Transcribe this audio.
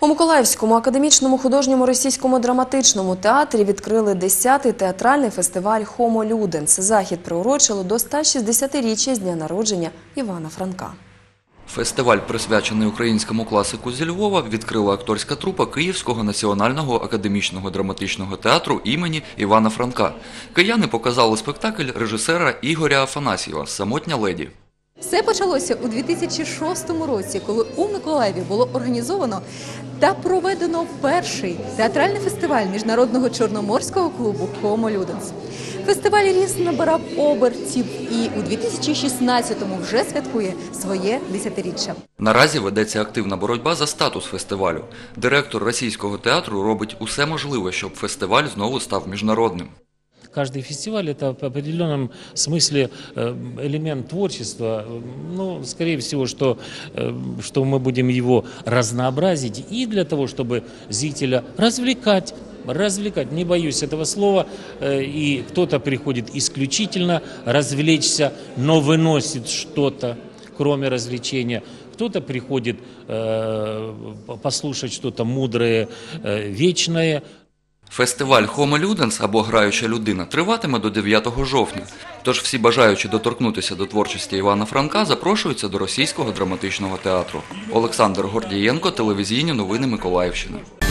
У Миколаївському академічному художньому російському драматичному театрі відкрили 10-й театральний фестиваль «Хомо Люденс». Захід приурочили до 160-річчя з дня народження Івана Франка. Фестиваль, присвячений українському класику зі Львова, відкрила акторська трупа Київського національного академічного драматичного театру імені Івана Франка. Кияни показали спектакль режисера Ігоря Афанасьєва «Самотня леді». Все почалося у 2006 році, коли у Миколаєві було організовано та проведено перший театральний фестиваль міжнародного чорноморського клубу «Хомо Люденс». Фестиваль ріс набирав обертів і у 2016-му вже святкує своє 10-річчя. Наразі ведеться активна боротьба за статус фестивалю. Директор російського театру робить усе можливе, щоб фестиваль знову став міжнародним. Каждый фестиваль – это в определенном смысле элемент творчества. Ну, скорее всего, что мы будем его разнообразить и для того, чтобы зрителя развлекать, не боюсь этого слова, и кто-то приходит исключительно развлечься, но выносит что-то, кроме развлечения. Кто-то приходит послушать что-то мудрое, вечное. Фестиваль «Хомо Люденс» або «Граюча людина» триватиме до 9 жовтня. Тож всі бажаючі доторкнутися до творчості Івана Франка запрошуються до Російського драматичного театру. Олександр Гордієнко, телевізійні новини Миколаївщини.